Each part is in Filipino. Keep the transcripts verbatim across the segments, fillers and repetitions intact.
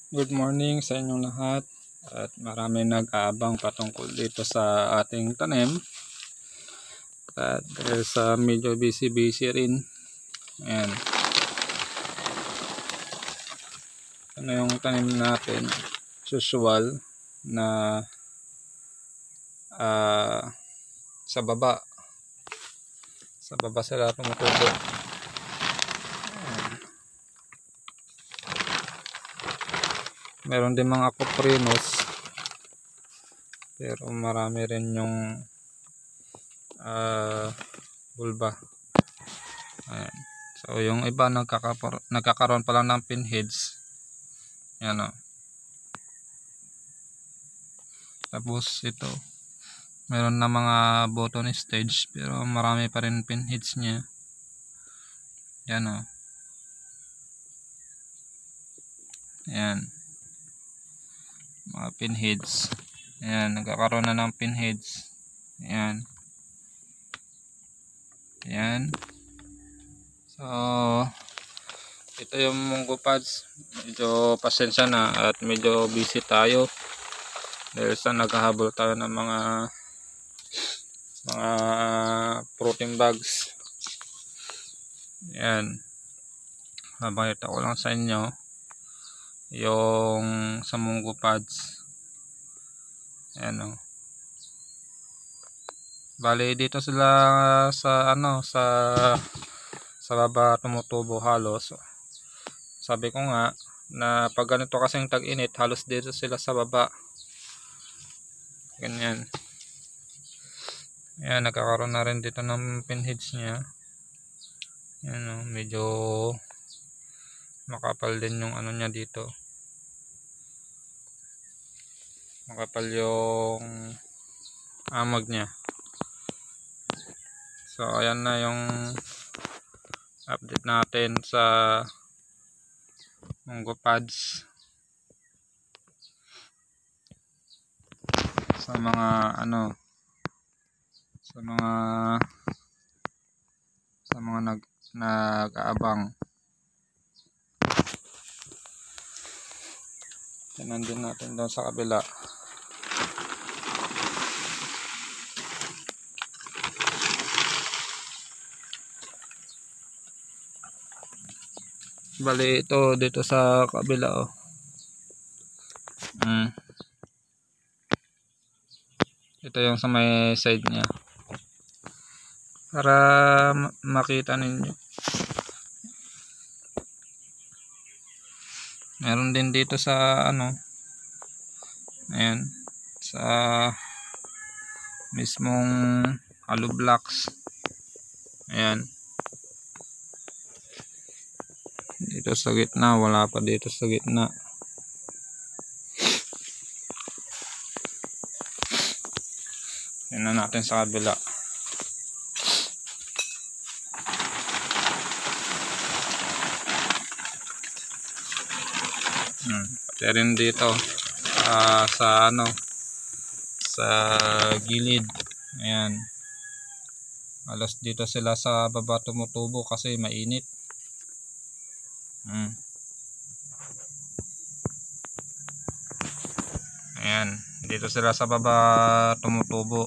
Good morning sa inyong lahat at marami nag-aabang patungkol dito sa ating tanim at dahil sa medyo busy busy rin. Ayan. Ano yung tanim natin? Usual na uh, sa baba sa baba sila tumutubo. Meron din mga cuprinos pero marami rin yung uh, bulba. Ayan. So yung iba nagkakaroon pa lang ng pinheads. Yan o. Tapos ito meron na mga button stage pero marami pa rin pinheads nya. Yan o. Ayan. Mga pinheads. Ayan, nagkakaroon na ng pinheads. Ayan. Ayan. So, ito yung munggo pads. Medyo pasensya na at medyo busy tayo. Dahil sa naghahabol tayo ng mga mga protein bags. Ayan. Mabakita ko lang sa inyo yung sa munggo pads. Ayan o. Bali dito sila sa ano sa sa baba tumutubo halos. Sabi ko nga na pag ganito kasing tag-init halos dito sila sa baba. Ganyan. Ayan, nagkakaroon na rin dito ng pinheads nya. Ayan o, medyo makapal din yung ano nya dito. Makapal yung amag nya. So ayan na yung update natin sa munggo pads. Sa mga ano sa mga sa mga nag nag-aabang. Tingnan din natin doon sa kabila. Bali ito dito sa kabila oh. Mm. Ito yung sa may side niya. Para makita ninyo. Meron din dito sa ano. Ayan, sa mismong hollow blocks. Ayan. Dito sa gitna, wala pa dito sa gitna. Tingnan natin sa kabila. Hmm, pati rin dito uh, sa ano sa gilid. Ayan. Alas dito sila sa baba tumutubo kasi mainit. Hmm. Ayan, dito sila sa baba tumutubo.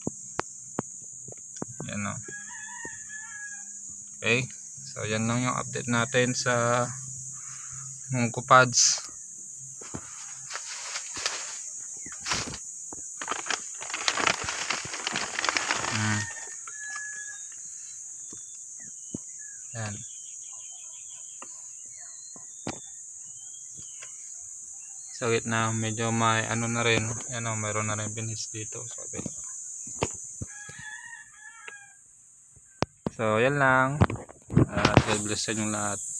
Yan o. Okay, so yan lang yung update natin sa munggo pads. Hmm. Yan. Sa gitna medyo may ano na rin, yan o, mayroon na rin pinhis dito. Sabi. So yan lang. Uh, God bless sa inyong lahat.